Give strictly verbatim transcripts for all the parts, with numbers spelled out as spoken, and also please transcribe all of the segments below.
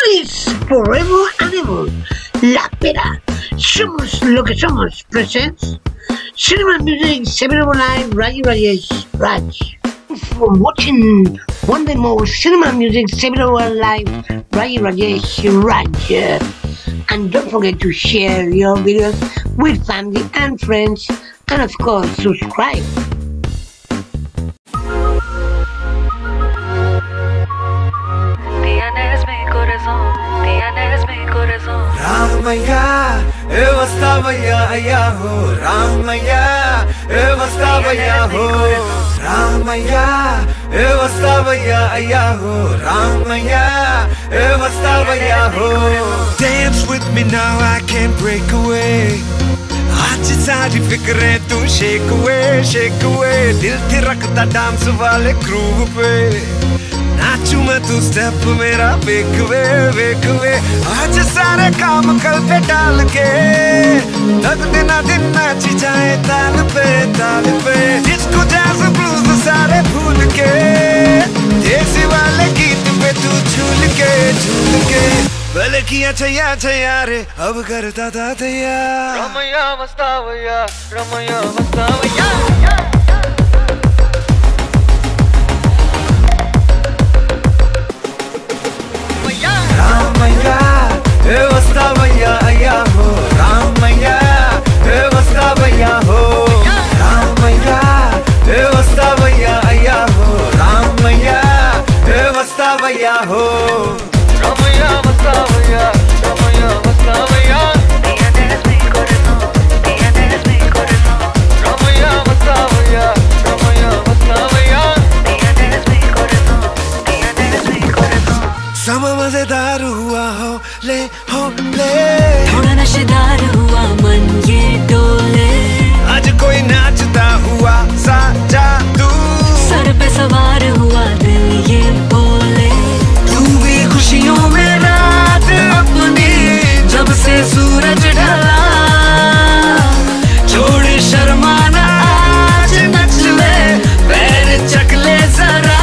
Feliz forever and ever. La Pera. Somos lo que somos. Presents Cinema Music seven oh nine RAYIRAJESHRAJ. For watching one day more Cinema Music seven oh one Live RAYIRAJESHRAJ. And don't forget to share your videos with family and friends, and of course subscribe. Ramaiya, Vastavaiya, ayaho. Ramaiya, Vastavaiya, ho. Ramaiya, Vastavaiya, ayaho. Ramaiya, Vastavaiya, ho. Dance with me now, I can't break away. आज सारी फिक्रें तू shake away, shake away. दिल थे रखता dance वाले groove पे. नाचू मैं तू स्टेप मेरा वेक वे वेक वे. आज सारे काम कल पे डाल के तक दिना दिन नाची जाए ताल पे ताल पे. डिस्को जैज़ ब्लूज सारे भूल के देसी वाले गीत पे तू झूल के झूल के. भले किया छैया छैया रे अब करता था तैयार. Ramaiah वस्तावैया, Ramaiah वस्तावैया. Ramaiya, Vastavaiya, ayaho. Ramaiya, Vastavaiya, ho. Ramaiya, Vastavaiya, ayaho. Ramaiya, Vastavaiya, ho. Ramaiya, Vastavaiya, Ramaiya, Vastavaiya. Tienes mi corazón, tienes mi corazón. Ramaiya, Vastavaiya, Ramaiya, Vastavaiya. Tienes mi corazón, tienes mi corazón. Sama मजेदार हुआ हो ले हो ले. थोड़ा नशेदार हुआ मन ये डोले. आज कोई नाचता हुआ सा जादू. सर पे सवार हुआ दिल ये बोले. तू भी खुशियों में रात अपनी जब से सूरज ढला. छोड़ शर्माना आज नच ले पैर चक ले जरा.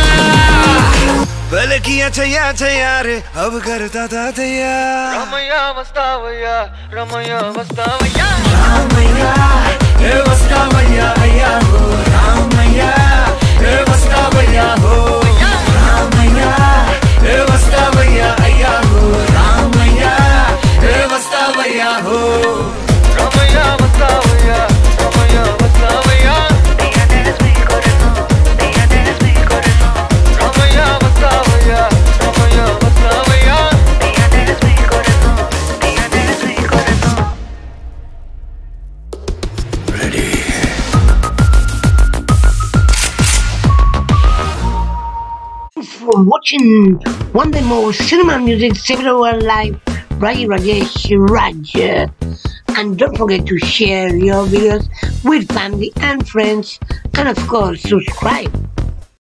भले किया छैया छैया रे अब करता था तैयार. Ramaiah वस्तावैया, Ramaiah वस्तावैया. Ramaiya, Vastavaiya, ayaho. Ramaiya, Vastavaiya, ho. Ramaiya, Vastavaiya, ayaho. Ramaiya, Vastavaiya, ho. Ramaiya, Vastavaiya, Ramaiya, Vastavaiya. Tienes mi corazón, tienes mi corazón. Ramaiya, Vastavaiya, Ramaiya, Vastavaiya. Tienes mi corazón, tienes mi corazón. Ready. For watching one day more Cinema Music seven oh one Live RAYIRAJESHRAJ. And don't forget to share your videos with family and friends, and of course subscribe.